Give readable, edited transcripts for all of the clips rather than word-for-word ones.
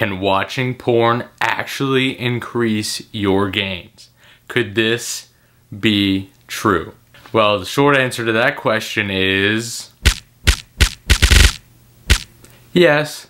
Can watching porn actually increase your gains? Could this be true? Well, the short answer to that question is yes.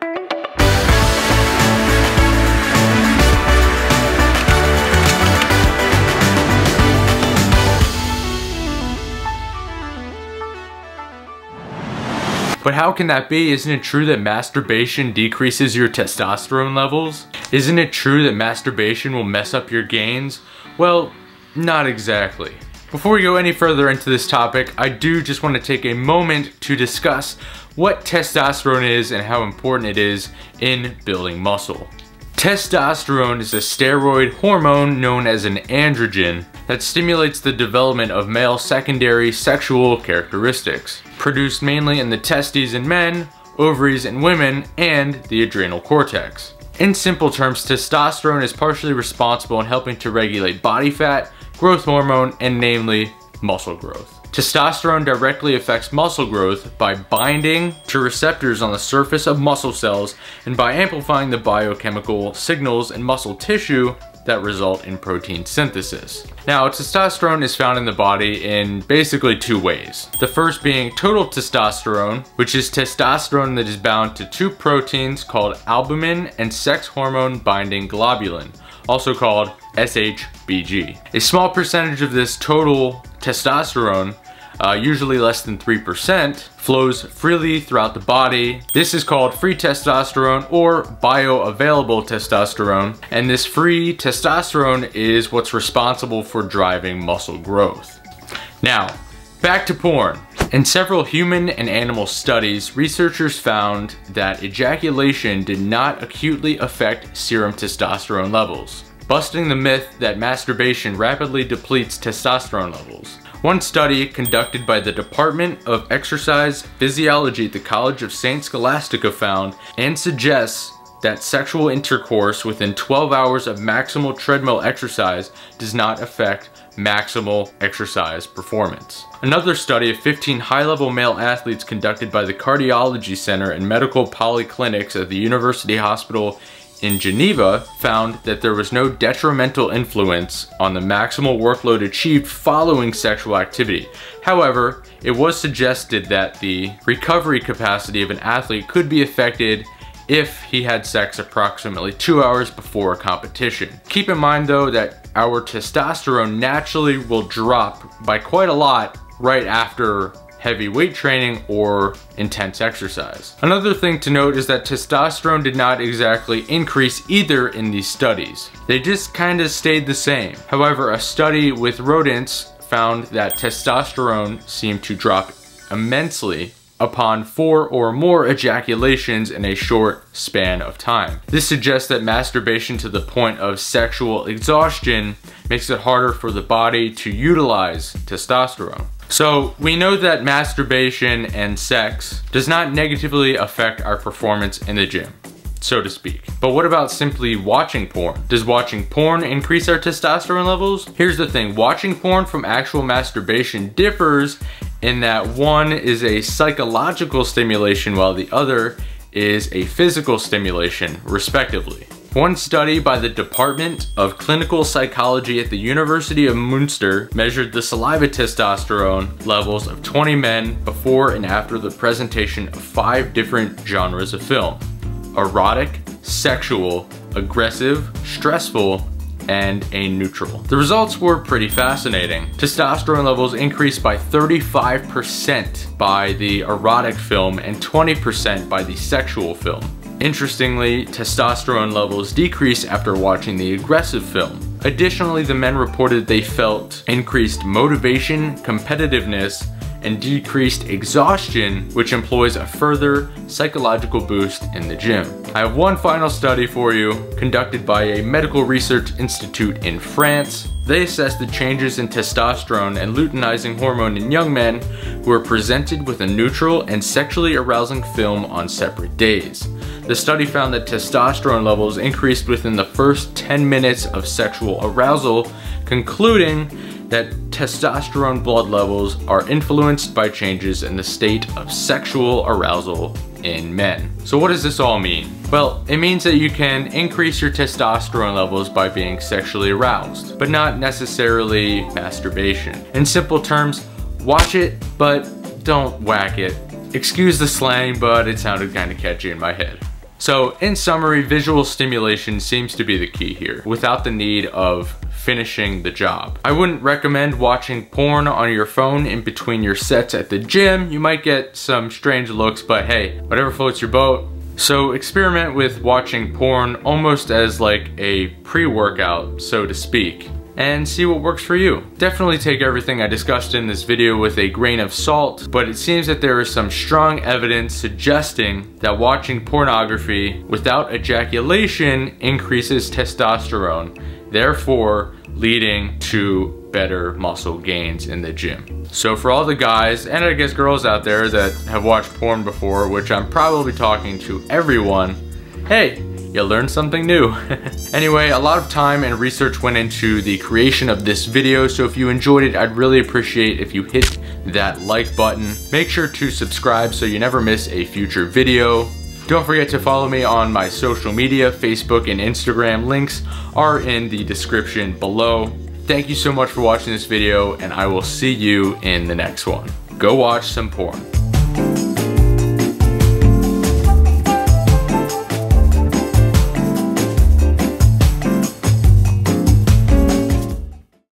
But how can that be? Isn't it true that masturbation decreases your testosterone levels? Isn't it true that masturbation will mess up your gains? Well, not exactly. Before we go any further into this topic, I do just want to take a moment to discuss what testosterone is and how important it is in building muscle. Testosterone is a steroid hormone known as an androgen that stimulates the development of male secondary sexual characteristics, produced mainly in the testes in men, ovaries in women, and the adrenal cortex. In simple terms, testosterone is partially responsible in helping to regulate body fat, growth hormone, and namely muscle growth. Testosterone directly affects muscle growth by binding to receptors on the surface of muscle cells and by amplifying the biochemical signals in muscle tissue that result in protein synthesis. Now, testosterone is found in the body in basically two ways. The first being total testosterone, which is testosterone that is bound to two proteins called albumin and sex hormone binding globulin, also called SHBG. A small percentage of this total testosterone, usually less than 3%, flows freely throughout the body. This is called free testosterone or bioavailable testosterone, and this free testosterone is what's responsible for driving muscle growth. Now, back to porn. In several human and animal studies, researchers found that ejaculation did not acutely affect serum testosterone levels, busting the myth that masturbation rapidly depletes testosterone levels. One study conducted by the Department of Exercise Physiology at the College of St. Scholastica found and suggests that sexual intercourse within 12 hours of maximal treadmill exercise does not affect maximal exercise performance. Another study of 15 high-level male athletes conducted by the Cardiology Center and Medical Polyclinics at the University Hospital in Geneva found that there was no detrimental influence on the maximal workload achieved following sexual activity. However, it was suggested that the recovery capacity of an athlete could be affected if he had sex approximately 2 hours before a competition. Keep in mind though that our testosterone naturally will drop by quite a lot right after heavy weight training or intense exercise. Another thing to note is that testosterone did not exactly increase either in these studies. They just kind of stayed the same. However, a study with rodents found that testosterone seemed to drop immensely upon 4 or more ejaculations in a short span of time. This suggests that masturbation to the point of sexual exhaustion makes it harder for the body to utilize testosterone. So we know that masturbation and sex does not negatively affect our performance in the gym, so to speak. But what about simply watching porn? Does watching porn increase our testosterone levels? Here's the thing, watching porn from actual masturbation differs in that one is a psychological stimulation while the other is a physical stimulation, respectively. One study by the Department of Clinical Psychology at the University of Münster measured the saliva testosterone levels of 20 men before and after the presentation of 5 different genres of film: erotic, sexual, aggressive, stressful, and a neutral. The results were pretty fascinating. Testosterone levels increased by 35% by the erotic film and 20% by the sexual film. Interestingly, testosterone levels decreased after watching the aggressive film. Additionally, the men reported they felt increased motivation, competitiveness, and decreased exhaustion, which employs a further psychological boost in the gym. I have one final study for you, conducted by a medical research institute in France. They assessed the changes in testosterone and luteinizing hormone in young men who were presented with a neutral and sexually arousing film on separate days. The study found that testosterone levels increased within the first 10 minutes of sexual arousal, concluding that testosterone blood levels are influenced by changes in the state of sexual arousal in men. So what does this all mean? Well, it means that you can increase your testosterone levels by being sexually aroused, but not necessarily masturbation. In simple terms, watch it, but don't whack it. Excuse the slang, but it sounded kind of catchy in my head. So in summary, visual stimulation seems to be the key here, without the need of finishing the job. I wouldn't recommend watching porn on your phone in between your sets at the gym. You might get some strange looks, but hey, whatever floats your boat. So experiment with watching porn almost as like a pre-workout, so to speak, and see what works for you. Definitely take everything I discussed in this video with a grain of salt, but it seems that there is some strong evidence suggesting that watching pornography without ejaculation increases testosterone, therefore leading to better muscle gains in the gym. So for all the guys, and I guess girls out there that have watched porn before, which I'm probably talking to everyone, hey, you learned something new. Anyway, a lot of time and research went into the creation of this video, so if you enjoyed it, I'd really appreciate if you hit that like button. Make sure to subscribe so you never miss a future video. Don't forget to follow me on my social media, Facebook and Instagram. Links are in the description below. Thank you so much for watching this video, and I will see you in the next one. Go watch some porn.